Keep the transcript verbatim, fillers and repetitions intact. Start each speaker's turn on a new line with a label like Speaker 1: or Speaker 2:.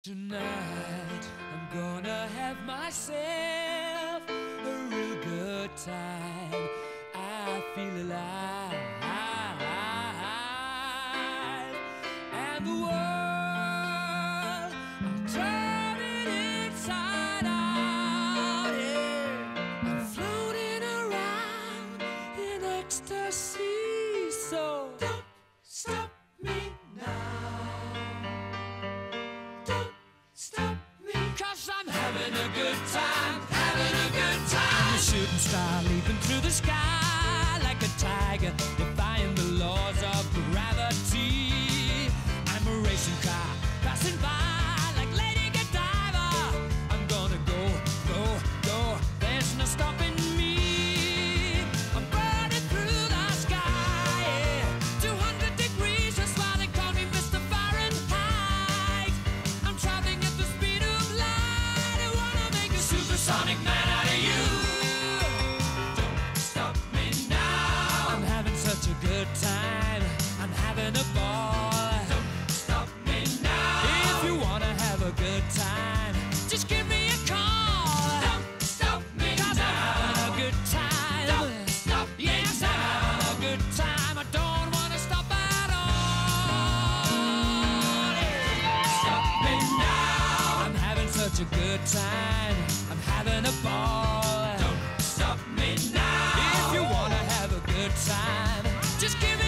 Speaker 1: Tonight I'm gonna have myself a real good time. I feel alive, and the world I'm turning inside out. Yeah, I'm floating around in ecstasy. So don't stop me now. Stop me, cause I'm having a good time, having a good time. I'm a shooting star leaping through the sky like a tiger, defying the laws of gravity. I'm a racing car passing by like Lady Godiva. I'm gonna go, go, go, there's no stopping me. I'm burning through the sky, yeah. two hundred degrees, that's why they call me Mister Fahrenheit. I'm traveling at the speed of light. I wanna make a supersonic man out of you. Don't stop me now. I'm having such a good time, I'm having a ball. Don't stop me now. If you wanna have a good time, just give me a call. Don't stop me now. I'm having a good time. Don't stop me now. Yes, I'm having a good time. I don't wanna stop at all. Yeah. Stop me now. I'm having such a good time, I'm having a ball. Don't stop me now. If you wanna have a good time, just give me